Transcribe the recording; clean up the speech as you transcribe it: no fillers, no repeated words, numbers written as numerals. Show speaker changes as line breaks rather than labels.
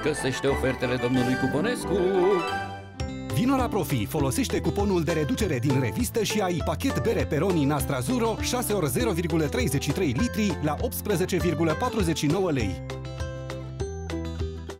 Găsește ofertele domnului Cuponescu.
Vino la Profi, folosește cuponul de reducere din revistă și ai pachet bere Peroni Nastrazuro 6 ori 0,33 litri la 18,49 lei.